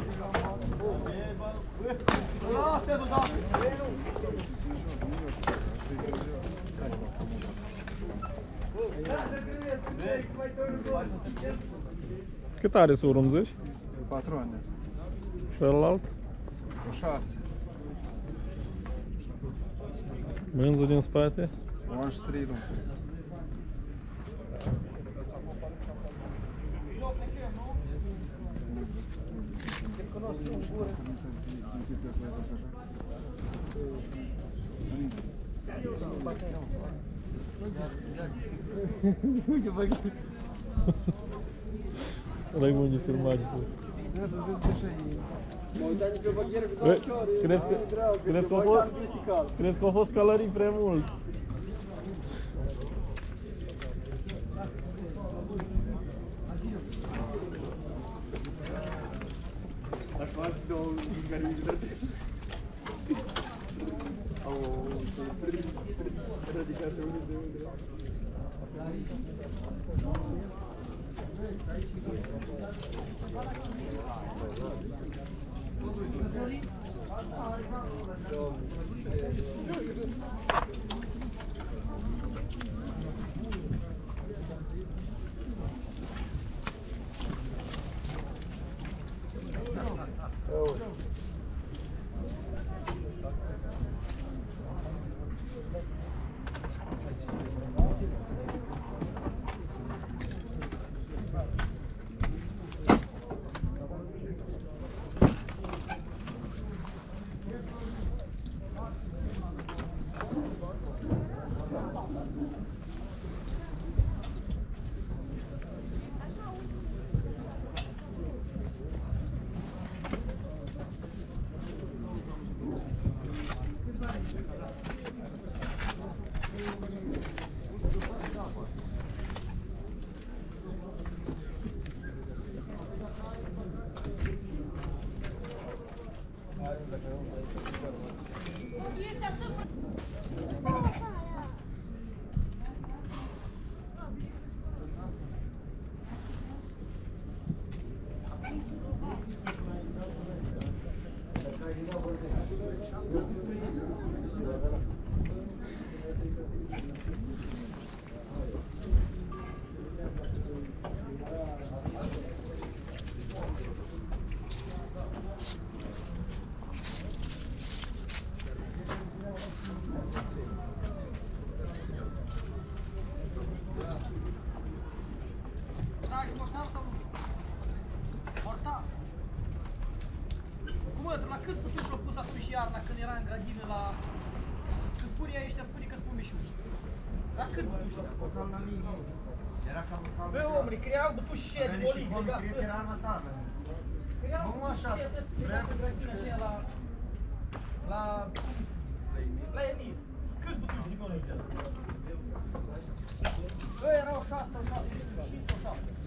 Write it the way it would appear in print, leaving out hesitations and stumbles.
Cât are surul, îmi zici? 4 ani. Celălalt? 6. Mânzul din spate? 1 an și 3 luni. Uite, bă, Rămâne de filmat. mă uitam de pe bagheră cu 2 ore. Cred că a fost calorii prea mult. Aș face 2 care mi au radicate unul de unde. La cât puțin și-o pus atunci iarna când era în grădină la... Când spunea ăștia, spune că spun mișu. La cât puțin și-o pus? Era ca local. Bă, omule, creau după și șed, boliți, de gaz. Era armătară. Creau Nu așa, vrea pe grădină așa la... La Emil. Cât puțin și-o pus? Bă, erau 6 sau 7, 5 sau 7.